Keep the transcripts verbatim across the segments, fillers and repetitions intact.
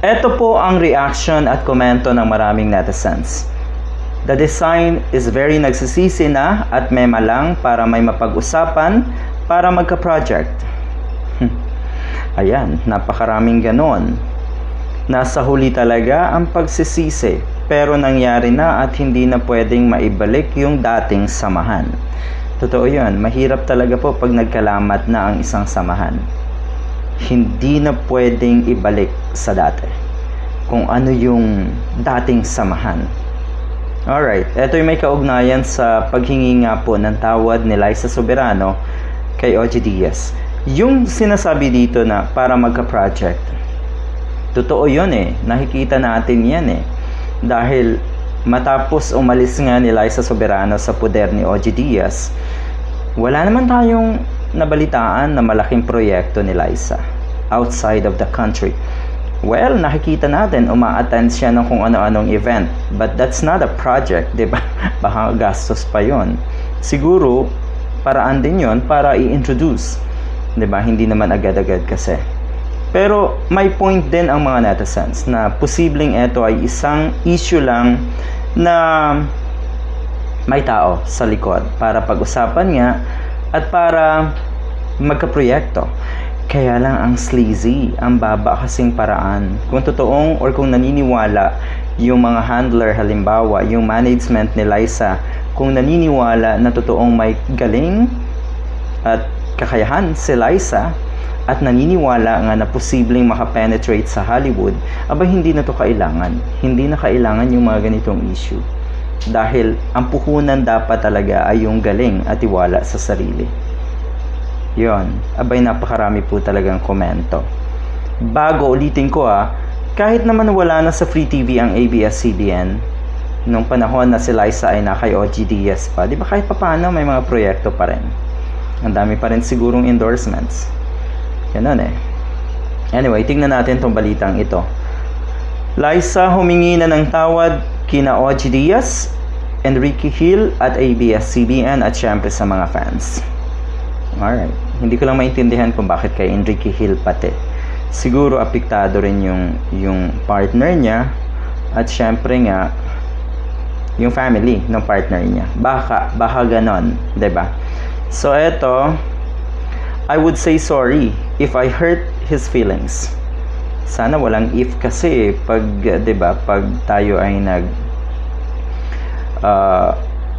Ito po ang reaction at komento ng maraming netizens. The design is very nagsisisi na at mema lang para may mapag-usapan para magka-project. Ayan, napakaraming ganon. Nasa huli talaga ang pagsisisi, pero nangyari na at hindi na pwedeng maibalik yung dating samahan. Totoo yun, mahirap talaga po pag nagkalamat na ang isang samahan. Hindi na pwedeng ibalik sa dati kung ano yung dating samahan. Alright, ito yung may kaugnayan sa paghingi nga po ng tawad ni Liza Soberano kay O G Diaz. Yung sinasabi dito na para magka-project, totoo yun eh, nakikita natin yan eh. Dahil matapos umalis nga ni Liza Soberano sa poder ni O G Diaz, wala naman tayong nabalitaan na malaking proyekto ni Liza outside of the country. Well, nakikita natin, uma-attend siya ng kung ano-anong event. But that's not a project, di ba? Baka gastos pa yon. Siguro, paraan din yon para i-introduce. Di ba? Hindi naman agad-agad kasi. Pero may point din ang mga netizens na posibleng ito ay isang issue lang na may tao sa likod para pag-usapan nga at para magka-proyekto. Kaya lang ang sleazy, ang baba kasing paraan. Kung totoong or kung naniniwala yung mga handler, halimbawa, yung management ni Liza, kung naniniwala na totoong may galing at kakayahan si Liza, at naniniwala nga na posibleng makapenetrate sa Hollywood, aba hindi na to kailangan. Hindi na kailangan yung mga ganitong issue. Dahil ang puhunan dapat talaga ay yung galing at tiwala sa sarili. Yon, abay napakarami po talagang komento. Bago ulitin ko ah, kahit naman wala na sa Free T V ang A B S C B N, nung panahon na si Liza ay na kay O G Diaz pa, di ba kahit papaano may mga proyekto pa rin. Ang dami pa rin sigurong endorsements. Ganun eh. Anyway, tingnan natin tong balitang ito. Liza humingi na ng tawad kina O G Diaz, Enrique Hill at A B S C B N at syempre sa mga fans. Alright. Hindi ko lang maintindihan kung bakit kay Enrique Hill pati. Siguro apektado rin yung, yung partner niya at syempre nga yung family ng partner niya. Baka, baka ganon. Diba? So eto, I would say sorry if I hurt his feelings. Sana walang if kasi pag, diba, pag tayo ay nag uh,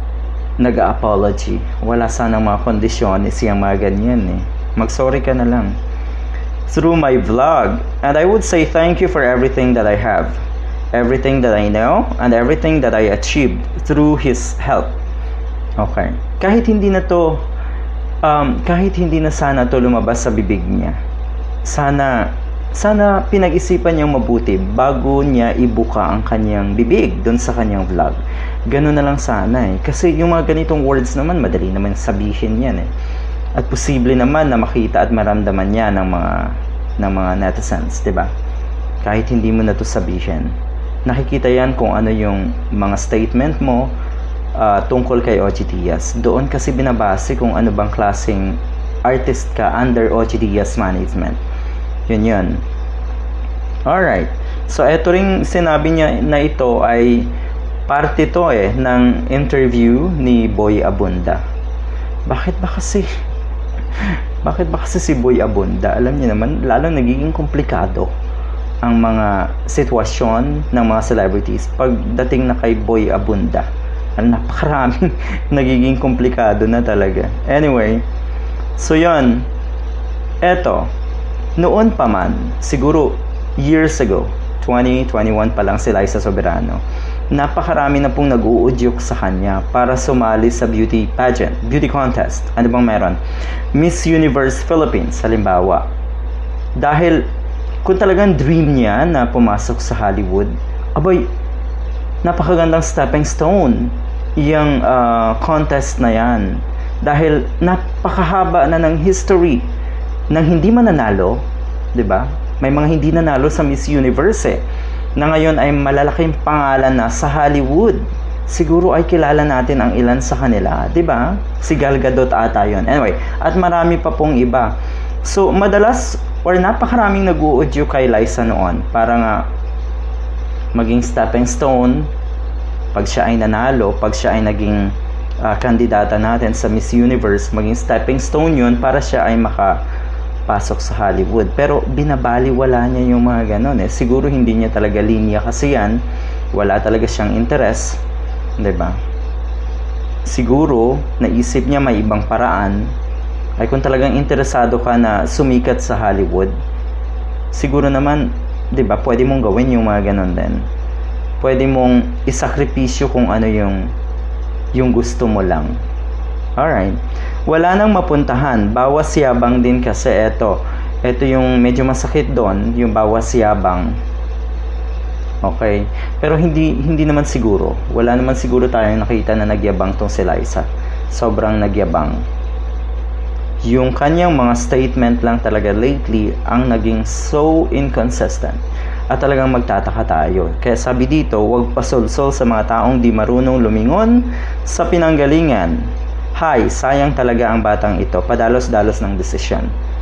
nag-apology, wala sanang mga kondisyones yung mga ganyan eh. Mag-sorry ka na lang. Through my vlog, and I would say thank you for everything that I have, everything that I know, and everything that I achieved through his help. Okay. Kahit hindi na to um, kahit hindi na sana to lumabas sa bibig niya, sana sana pinag-isipan niyang mabuti bago niya ibuka ang kanyang bibig doon sa kanyang vlog. Ganun na lang sana eh. Kasi yung mga ganitong words naman, madali naman sabihin yan eh. At posible naman na makita at maramdaman niya ng mga, ng mga netizens, diba? Kahit hindi mo na to sabihin. Nakikita yan kung ano yung mga statement mo uh, tungkol kay O G Diaz. Doon kasi binabase kung ano bang klaseng artist ka under O G Diaz management. Yun yun. Alright. So, eto ring sinabi niya na ito ay parte to eh ng interview ni Boy Abunda. Bakit ba kasi? Bakit ba kasi si Boy Abunda? Alam niyo naman, lalo nagiging komplikado ang mga sitwasyon ng mga celebrities pagdating na kay Boy Abunda. Ang napakaraming nagiging komplikado na talaga. Anyway, so yun. Eto. Noon pa man, siguro years ago, twenty twenty-one pa lang si Liza Soberano, napakarami na pong nag-uudyok sa kanya para sumali sa beauty pageant, beauty contest. Ano bang meron? Miss Universe Philippines, halimbawa. Dahil kung talagang dream niya na pumasok sa Hollywood, aboy, napakagandang stepping stone yung uh, contest na yan. Dahil napakahaba na ng history nang hindi mananalo, 'di ba? May mga hindi nanalo sa Miss Universe eh, na ngayon ay malalaking pangalan na sa Hollywood. Siguro ay kilala natin ang ilan sa kanila, 'di ba? Si Gal Gadot ata 'yon. Anyway, at marami pa pong iba. So, madalas or napakaraming nag-uudyo kay Liza noon para nga maging stepping stone pag siya ay nanalo, pag siya ay naging uh, kandidata natin sa Miss Universe, maging stepping stone yun para siya ay makapasok sa Hollywood. Pero binabaliwala niya yung mga ganon eh. Siguro hindi niya talaga linya kasi yan, wala talaga siyang interest, diba? Siguro naisip niya may ibang paraan, ay kung talagang interesado ka na sumikat sa Hollywood, siguro naman, diba, pwede mong gawin yung mga ganon din. Pwede mong isakripisyo kung ano yung yung gusto mo lang. Alright. Wala nang mapuntahan. Bawas yabang din kasi eto. Ito yung medyo masakit doon, yung bawas yabang. Okay. Pero hindi hindi naman siguro. Wala naman siguro tayong nakita na nagyabang tong si Liza. Sobrang nagyabang. Yung kanyang mga statement lang talaga lately ang naging so inconsistent. At talagang magtataka tayo. Kaya sabi dito, huwag pasulsol sa mga taong di marunong lumingon sa pinanggalingan. Hay, sayang talaga ang batang ito. Padalos-dalos ng desisyon.